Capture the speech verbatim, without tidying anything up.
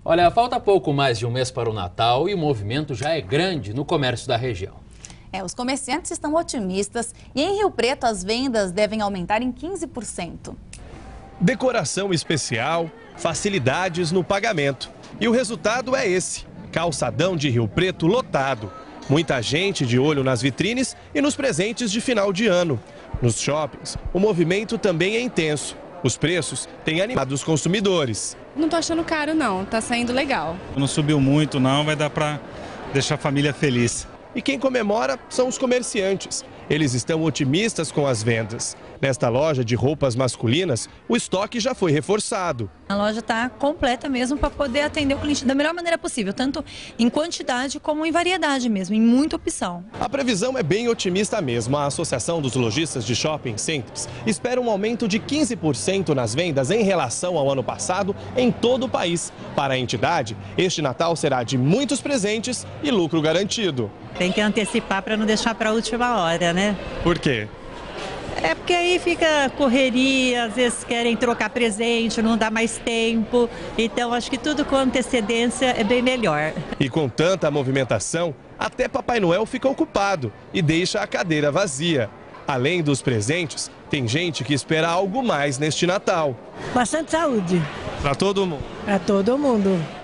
Olha, falta pouco mais de um mês para o Natal e o movimento já é grande no comércio da região. É, os comerciantes estão otimistas e em Rio Preto as vendas devem aumentar em quinze por cento. Decoração especial, facilidades no pagamento. E o resultado é esse: calçadão de Rio Preto lotado. Muita gente de olho nas vitrines e nos presentes de final de ano. Nos shoppings, o movimento também é intenso. Os preços têm animado os consumidores. Não tô achando caro não, tá saindo legal. Não subiu muito não, vai dar para deixar a família feliz. E quem comemora são os comerciantes. Eles estão otimistas com as vendas. Nesta loja de roupas masculinas, o estoque já foi reforçado. A loja está completa mesmo para poder atender o cliente da melhor maneira possível, tanto em quantidade como em variedade mesmo, em muita opção. A previsão é bem otimista mesmo. A Associação dos Lojistas de Shopping Centers espera um aumento de quinze por cento nas vendas em relação ao ano passado em todo o país. Para a entidade, este Natal será de muitos presentes e lucro garantido. Tem que antecipar para não deixar para a última hora, né? Por quê? É porque aí fica correria, às vezes querem trocar presente, não dá mais tempo. Então acho que tudo com antecedência é bem melhor. E com tanta movimentação, até Papai Noel fica ocupado e deixa a cadeira vazia. Além dos presentes, tem gente que espera algo mais neste Natal. Bastante saúde. Para todo mundo. Para todo mundo.